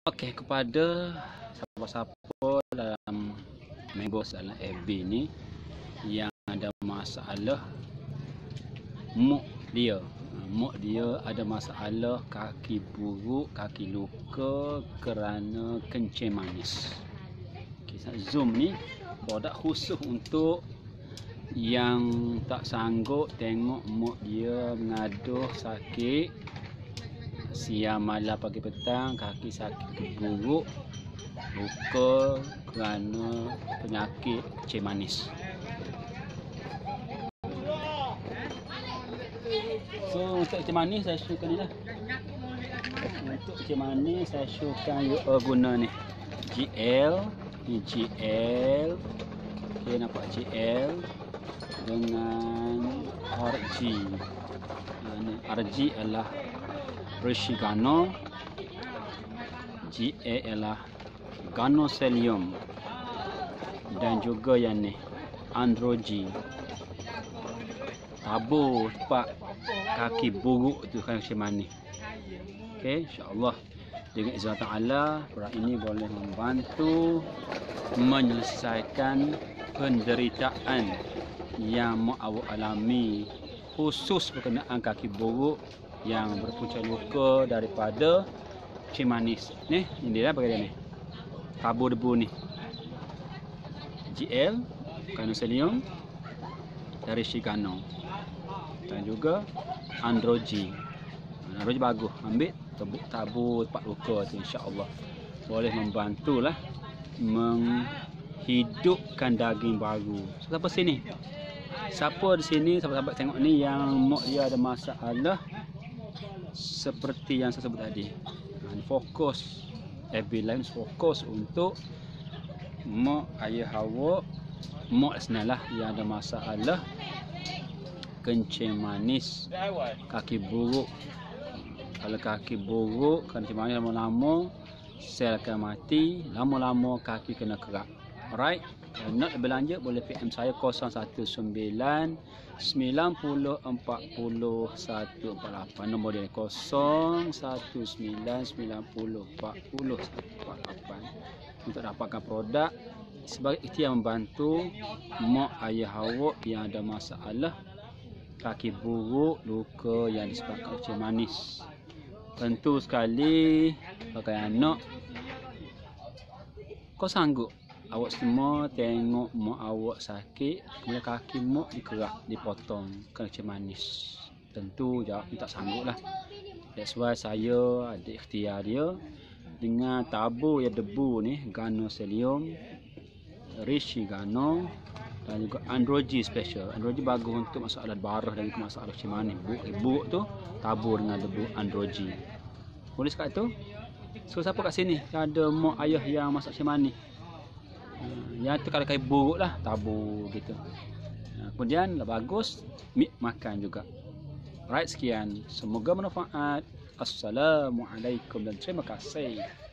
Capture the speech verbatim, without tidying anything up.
Okey, kepada siapa-siapa dalam members dalam F B ni yang ada masalah muk dia, muk dia ada masalah kaki buruk, kaki luka kerana kencing manis. Kisah Zoom ni produk khusus untuk yang tak sanggup tengok muk dia mengaduh sakit siang malam pagi petang, kaki sakit buruk, luka kerana penyakit kencing manis. So untuk kencing manis saya showkan ni lah. Untuk kencing manis saya showkan you all guna ni G L, ni G L. Okay, nampak G L dengan R G. Ha, ni R G adalah Rishi Gano, G A ialah Ganosellium, dan juga yang ni Androgy. Tabur tempat kaki buruk tu kan kencing manis. Okey, insya-Allah dengan izin Allah Taala produk ini boleh membantu menyelesaikan penderitaan yang mak awak alami, khusus berkenaan kaki buruk yang berpunca luka daripada kencing manis. Ni, ini dia pakai dia ni. Tabur debu ni. G L, Ganosellium dari Shigano. Dan juga Androgy. Androgy bagus. Ambil tebuk tabur tempat luka tu, insya-Allah boleh membantulah menghidupkan daging baru. So, siapa sini? Siapa di sini sahabat-sahabat tengok ni yang mak dia ada masalah seperti yang saya sebut tadi. Ha, fokus F B Live fokus untuk mak ayah awak, mak senalah yang ada masalah kencing manis, kaki buruk. Kalau kaki buruk, kencing manis lama-lama sel akan mati, lama-lama kaki kena kerak. Alright, kalau nak lebih lanjut boleh P M saya kosong satu sembilan sembilan nol empat nol satu empat lapan. Nombor dia kosong satu sembilan sembilan nol empat nol satu empat lapan untuk dapatkan produk sebagai ikhtiar membantu mak ayah awak yang ada masalah kaki buruk, luka yang disebabkan kencing manis. Tentu sekali bagi anak, kau sanggup awak semua tengok mak awak sakit, kemudian kaki mak dikerak, dipotong kencing manis. Tentu jawab ni tak sanggup lah. That's why saya ada ikhtiar dia dengan tabur yang debu ni, Ganosellium, Rishi Gano, dan juga Androgy special. Androgy bagus untuk masalah darah dan juga masalah kencing manis. Buruk, buruk tu tabur dengan debu Androgy. Boleh sekat tu? So siapa kat sini yang ada mak ayah yang masak kencing manis? Yang tu kalau kaki buruk lah, tabur gitu. Kemudian lah bagus mik makan juga. Right, sekian. Semoga bermanfaat. Assalamualaikum dan terima kasih.